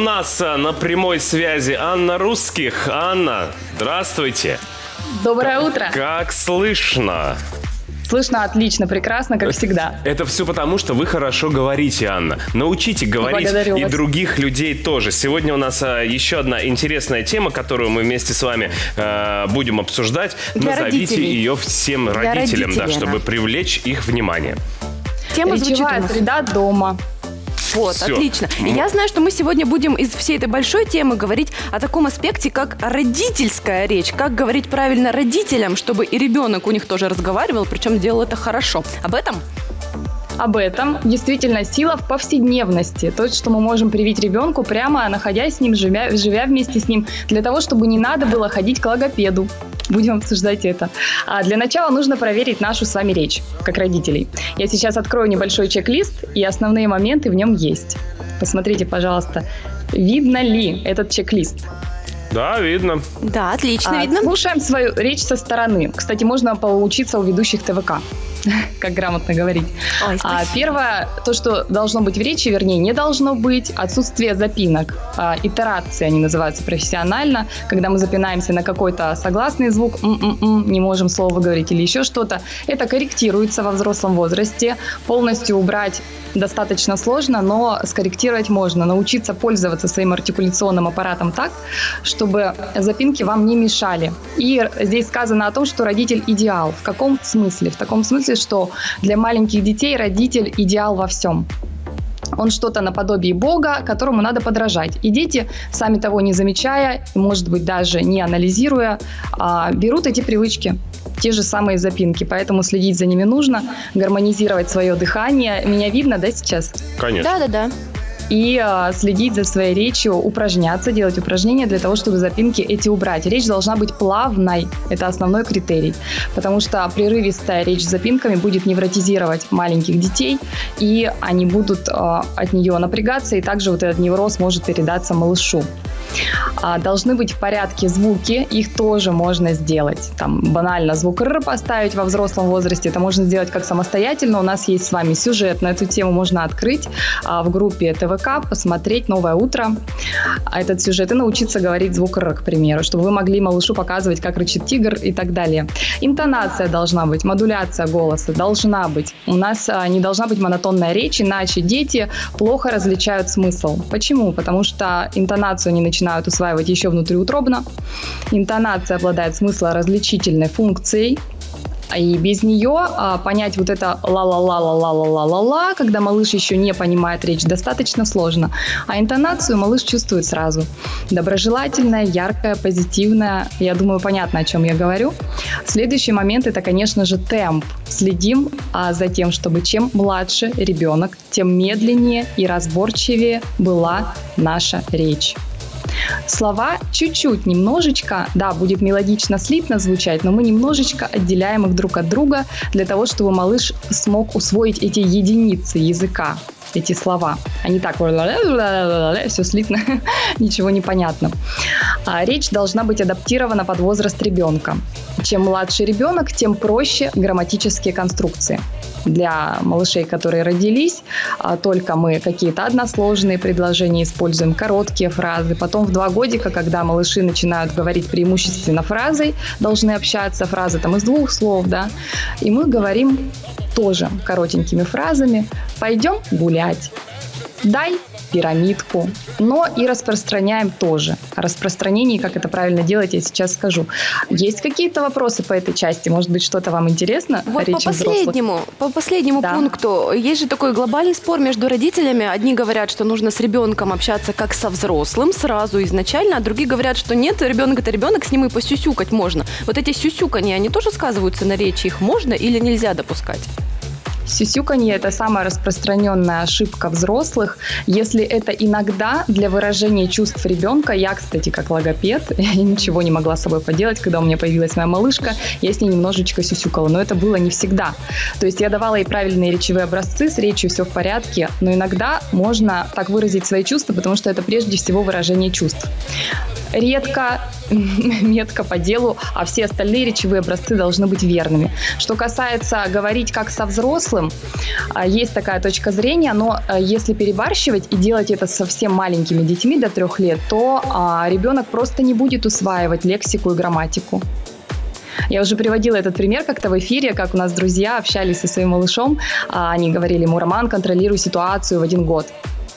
нас на прямой связи Анна Русских. Анна, здравствуйте. Доброе утро. Как слышно? Слышно отлично, прекрасно, как всегда. Это все потому, что вы хорошо говорите, Анна. Научите говорить и других людей тоже. Сегодня у нас еще одна интересная тема, которую мы вместе с вами будем обсуждать. Назовите ее всем родителям, да, чтобы привлечь их внимание. Тема речевая среда дома. Вот, все. Отлично. И я знаю, что мы сегодня будем из всей этой большой темы говорить о таком аспекте, как родительская речь. Как говорить правильно родителям, чтобы и ребенок у них тоже разговаривал, причем делал это хорошо. Об этом? Об этом действительно сила в повседневности. То, что мы можем привить ребенку, прямо находясь с ним, живя вместе с ним, для того, чтобы не надо было ходить к логопеду. Будем обсуждать это. А для начала нужно проверить нашу с вами речь, как родителей. Я сейчас открою небольшой чек-лист, и основные моменты в нем есть. Посмотрите, пожалуйста, видно ли этот чек-лист? Да, видно. Да, отлично видно. Слушаем свою речь со стороны. Кстати, можно поучиться у ведущих ТВК, как грамотно говорить. Первое, то, что должно быть в речи, вернее, не должно быть, отсутствие запинок. Итерации они называются профессионально, когда мы запинаемся на какой-то согласный звук, не можем слово выговорить или еще что-то. Это корректируется во взрослом возрасте. Полностью убрать достаточно сложно, но скорректировать можно. Научиться пользоваться своим артикуляционным аппаратом так, чтобы запинки вам не мешали. И здесь сказано о том, что родитель идеал. В каком смысле? В таком смысле, что для маленьких детей родитель идеал во всем. Он что-то наподобие Бога, которому надо подражать. И дети, сами того не замечая, может быть, даже не анализируя, берут эти привычки, те же самые запинки. Поэтому следить за ними нужно, гармонизировать свое дыхание. Меня видно, да, сейчас? Конечно. Да. И следить за своей речью, упражняться, делать упражнения для того, чтобы запинки эти убрать. Речь должна быть плавной. Это основной критерий. Потому что прерывистая речь с запинками будет невротизировать маленьких детей, и они будут от нее напрягаться, и также вот этот невроз может передаться малышу. Должны быть в порядке звуки, их тоже можно сделать. Там банально звук «р» поставить во взрослом возрасте, это можно сделать как самостоятельно. У нас есть с вами сюжет на эту тему, можно открыть в группе ТВК, посмотреть «Новое утро», этот сюжет, и научиться говорить звук «р», к примеру, чтобы вы могли малышу показывать, как рычит тигр и так далее. Интонация должна быть, модуляция голоса должна быть. У нас не должна быть монотонная речь, иначе дети плохо различают смысл. Почему? Потому что интонацию не начинают усваивать еще внутриутробно. Интонация обладает смыслоразличительной функцией. И без нее понять вот это ла-ла-ла-ла-ла-ла-ла-ла, когда малыш еще не понимает речь, достаточно сложно. А интонацию малыш чувствует сразу. Доброжелательная, яркая, позитивная. Я думаю, понятно, о чем я говорю. Следующий момент – это, конечно же, темп. Следим за тем, чтобы чем младше ребенок, тем медленнее и разборчивее была наша речь. Слова чуть-чуть, немножечко, да, будет мелодично, слитно звучать, но мы немножечко отделяем их друг от друга для того, чтобы малыш смог усвоить эти единицы языка, эти слова. А не так, все слитно, ничего не понятно. Речь должна быть адаптирована под возраст ребенка. Чем младше ребенок, тем проще грамматические конструкции. Для малышей, которые родились, только мы какие-то односложные предложения используем, короткие фразы. Потом в 2 годика, когда малыши начинают говорить преимущественно фразой, должны общаться, фразы там из 2 слов, да, и мы говорим тоже коротенькими фразами. Пойдем гулять. Дай пирамидку, но и распространяем тоже. О распространении, как это правильно делать, я сейчас скажу. Есть какие-то вопросы по этой части? Может быть, что-то вам интересно? Вот по последнему пункту. Есть же такой глобальный спор между родителями. Одни говорят, что нужно с ребенком общаться как со взрослым сразу изначально, а другие говорят, что нет, ребенок это ребенок, с ним и посюсюкать можно. Вот эти сюсюканья, они тоже сказываются на речи? Их можно или нельзя допускать? Сюсюканье – это самая распространенная ошибка взрослых. Если это иногда для выражения чувств ребенка, я, кстати, как логопед, я ничего не могла с собой поделать, когда у меня появилась моя малышка, я с ней немножечко сюсюкала, но это было не всегда. То есть я давала ей правильные речевые образцы, с речью все в порядке, но иногда можно так выразить свои чувства, потому что это прежде всего выражение чувств. Редко, метко по делу, а все остальные речевые образцы должны быть верными. Что касается говорить как со взрослым, взрослым. Есть такая точка зрения, но если перебарщивать и делать это со совсем маленькими детьми до 3 лет, то ребенок просто не будет усваивать лексику и грамматику. Я уже приводила этот пример как-то в эфире, как у нас друзья общались со своим малышом. Они говорили ему: Роман, контролируй ситуацию в 1 год.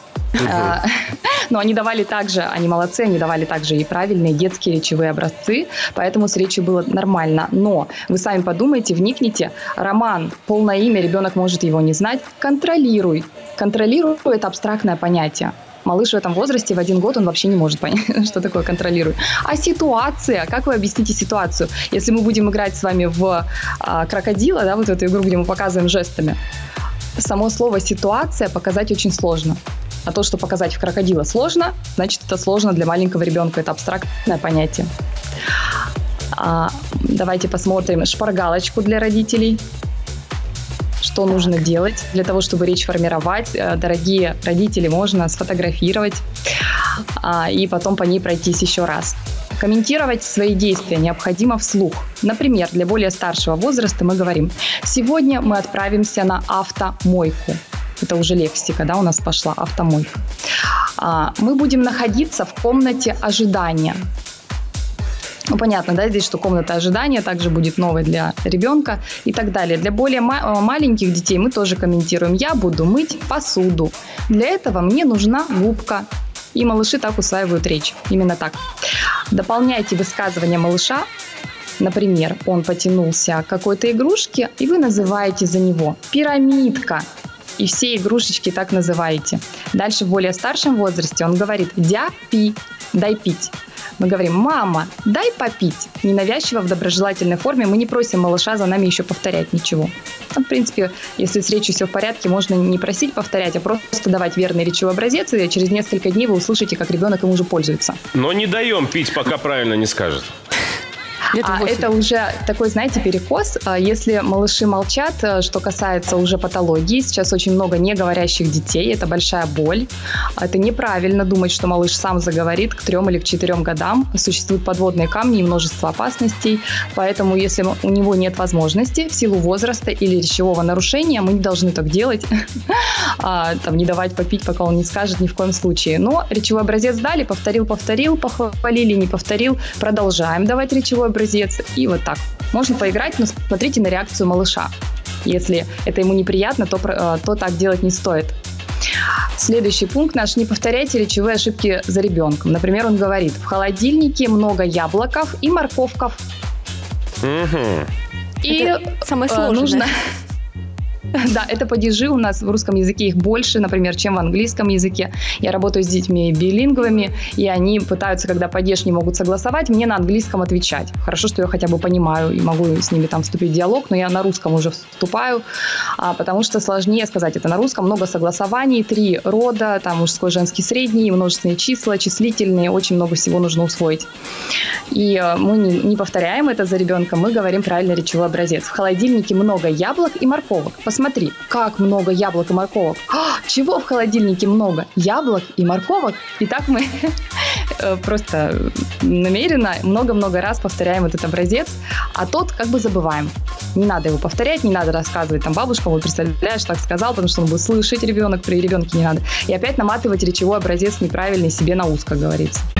Но они давали также, они молодцы, они давали также и правильные детские речевые образцы, поэтому с речью было нормально. Но вы сами подумайте, вникните, Роман, полное имя, ребенок может его не знать, контролируй. Контролируй – это абстрактное понятие. Малыш в этом возрасте в 1 год он вообще не может понять, что такое контролируй. А ситуация? Как вы объясните ситуацию? Если мы будем играть с вами в крокодила, да, вот эту игру, где мы показываем жестами, само слово «ситуация» показать очень сложно. А то, что показать в крокодила сложно, значит, это сложно для маленького ребенка. Это абстрактное понятие. Давайте посмотрим шпаргалочку для родителей. Что нужно делать для того, чтобы речь формировать. Дорогие родители, можно сфотографировать и потом по ней пройтись еще раз. Комментировать свои действия необходимо вслух. Например, для более старшего возраста мы говорим: «Сегодня мы отправимся на автомойку». Это уже лексика, да, у нас пошла автомойка. Мы будем находиться в комнате ожидания. Ну, понятно, да, здесь, что комната ожидания также будет новой для ребенка и так далее. Для более маленьких детей мы тоже комментируем: «Я буду мыть посуду. Для этого мне нужна губка». И малыши так усваивают речь. Именно так. Дополняйте высказывание малыша. Например, он потянулся к какой-то игрушке, и вы называете за него «пирамидка». И все игрушечки так называете. Дальше в более старшем возрасте он говорит: «Дя, пи, дай пить». Мы говорим: «Мама, дай попить». Ненавязчиво, в доброжелательной форме. Мы не просим малыша за нами еще повторять ничего. В принципе, если с речью все в порядке, можно не просить повторять, а просто давать верный речевой образец, и через несколько дней вы услышите, как ребенок им уже пользуется. Но не даем пить, пока правильно не скажет. Это уже такой, знаете, перекос. Если малыши молчат, что касается уже патологии, сейчас очень много неговорящих детей, это большая боль. Это неправильно думать, что малыш сам заговорит к 3 или к 4 годам. Существуют подводные камни и множество опасностей, поэтому если у него нет возможности в силу возраста или речевого нарушения, мы не должны так делать, не давать попить, пока он не скажет, ни в коем случае. Но речевой образец дали, повторил, похвалили, не повторил, продолжаем давать речевой образец. И вот так. Можно поиграть, но смотрите на реакцию малыша. Если это ему неприятно, то так делать не стоит. Следующий пункт наш: не повторяйте речевые ошибки за ребенком. Например, он говорит: «В холодильнике много яблоков и морковков». И это самое сложное. Нужно... Да, это падежи, у нас в русском языке их больше, например, чем в английском языке. Я работаю с детьми билингвами, и они пытаются, когда падеж не могут согласовать, мне на английском отвечать. Хорошо, что я хотя бы понимаю и могу с ними там вступить в диалог, но я на русском уже вступаю, потому что сложнее сказать это на русском. Много согласований, 3 рода, там мужской, женский, средний, множественные числа, числительные, очень много всего нужно усвоить. И мы не повторяем это за ребенком, мы говорим правильный речевой образец. В холодильнике много яблок и морковок. Посмотри, как много яблок и морковок. Чего в холодильнике много? Яблок и морковок. И так мы просто намеренно много-много раз повторяем этот образец, а тот как бы забываем. Не надо его повторять, не надо рассказывать там бабушкам: вот представляешь, так сказал, потому что он будет слышать ребенок, при ребенке не надо. И опять наматывать речевой образец неправильный себе на ус, как говорится.